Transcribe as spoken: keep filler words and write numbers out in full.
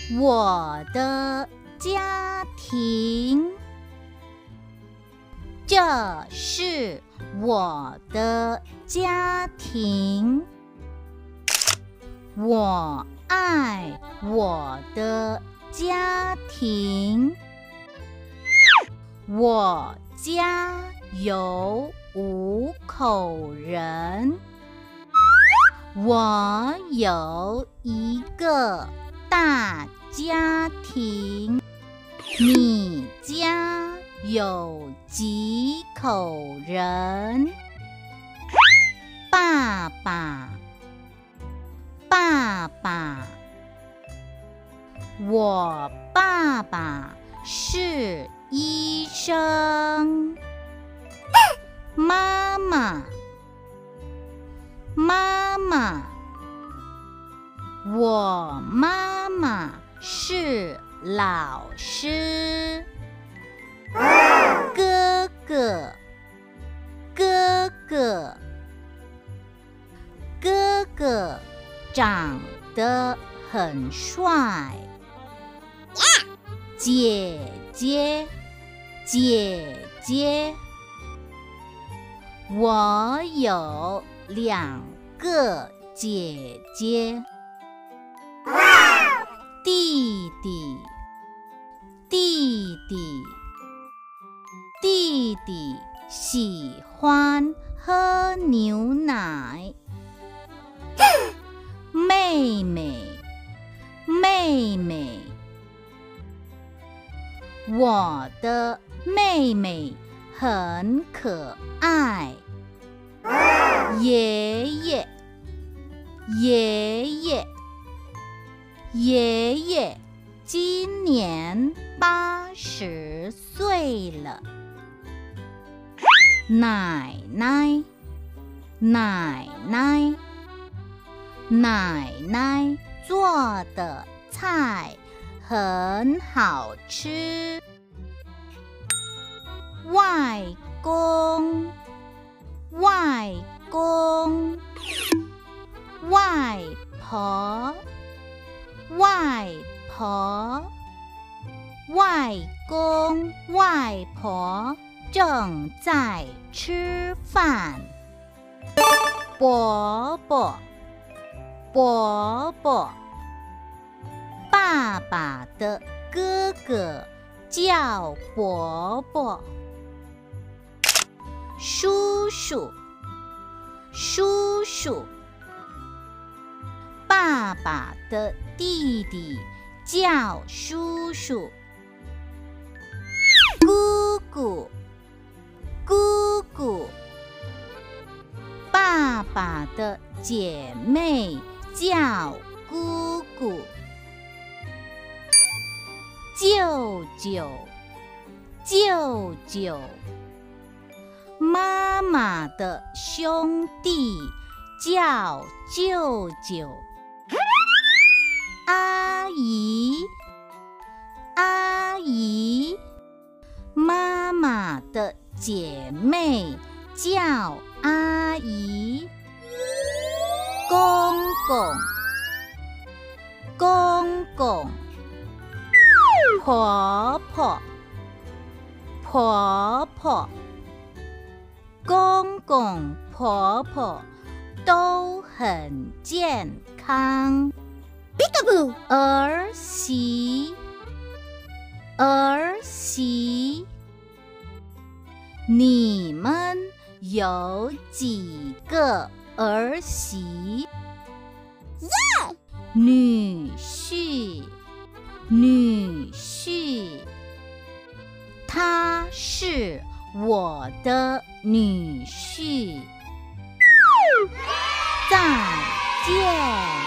我的家庭，这是我的家庭。我爱我的家庭。我家有五口人。我有一个大家庭。你家有几口人？爸爸，爸爸，我爸爸是医生。妈妈，妈妈，我妈妈是老师。哥哥，哥哥，哥哥长得很帅。姐姐，姐姐，我有两个姐姐。弟弟，弟弟，弟弟喜欢喝牛奶。妹妹，妹妹，我的妹妹很可爱。爷爷，爷爷，爷爷今年八十岁了。奶奶，奶奶，奶奶做的菜很好吃。外公，外公，外婆，外婆，外公外婆正在吃饭。伯伯，伯伯，爸爸的哥哥叫伯伯。叔叔，叔叔，爸爸的弟弟叫叔叔。姑姑，姑姑，爸爸的姐妹叫姑姑。舅舅，舅舅，妈妈的兄弟叫舅舅。阿姨，阿姨，妈妈的姐妹叫阿姨。公公，公公，婆婆，婆婆，公公婆婆都很健康。儿媳，儿媳，你们有几个儿媳？女婿，女婿，他是我的女婿。再见。